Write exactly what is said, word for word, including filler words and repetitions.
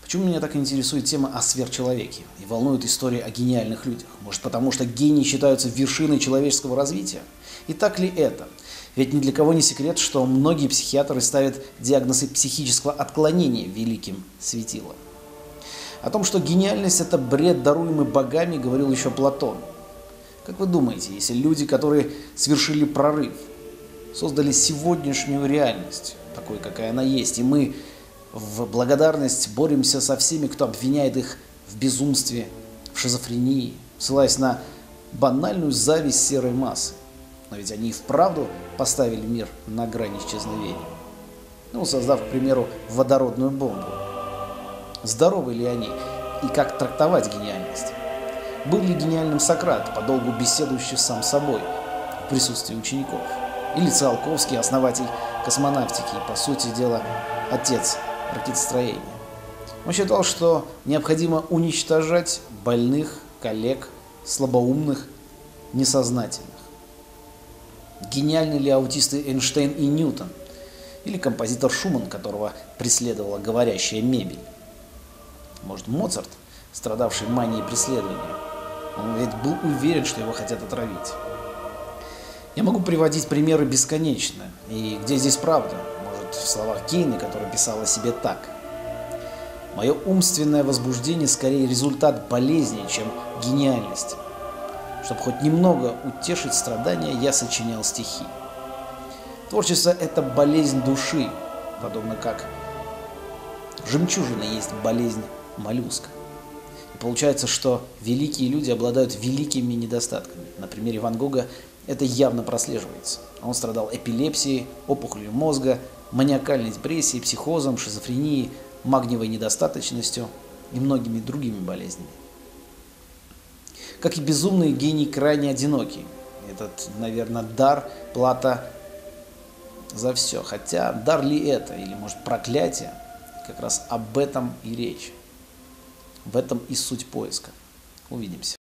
Почему меня так интересует тема о сверхчеловеке и волнует история о гениальных людях? Может, потому что гении считаются вершиной человеческого развития? И так ли это? Ведь ни для кого не секрет, что многие психиатры ставят диагнозы психического отклонения великим светилам. О том, что гениальность – это бред, даруемый богами, говорил еще Платон. Как вы думаете, если люди, которые совершили прорыв, создали сегодняшнюю реальность, такой, какая она есть, и мы в благодарность боремся со всеми, кто обвиняет их в безумстве, в шизофрении, ссылаясь на банальную зависть серой массы. Но ведь они и вправду поставили мир на грани исчезновения. Ну, создав, к примеру, водородную бомбу. Здоровы ли они и как трактовать гениальность? Был ли гениальным Сократ, подолгу беседующий сам с собой в присутствии учеников? Или Циолковский, основатель космонавтики и, по сути дела, отец ракетостроения? Он считал, что необходимо уничтожать больных, коллег, слабоумных, несознательных. Гениальны ли аутисты Эйнштейн и Ньютон? Или композитор Шуман, которого преследовала говорящая мебель? Может, Моцарт, страдавший манией преследования? Он ведь был уверен, что его хотят отравить. Я могу приводить примеры бесконечно. И где здесь правда? Может, в словах Кейна, который писал о себе так. Мое умственное возбуждение скорее результат болезни, чем гениальности. Чтобы хоть немного утешить страдания, я сочинял стихи. Творчество – это болезнь души, подобно как жемчужина есть болезнь моллюска. И получается, что великие люди обладают великими недостатками. На примере Ван Гога это явно прослеживается. Он страдал эпилепсией, опухолью мозга, маниакальной депрессией, психозом, шизофренией, магниевой недостаточностью и многими другими болезнями. Как и безумный гений крайне одинокий. Этот, наверное, дар – плата за все. Хотя дар ли это, или, может, проклятие? Как раз об этом и речь. В этом и суть поиска. Увидимся.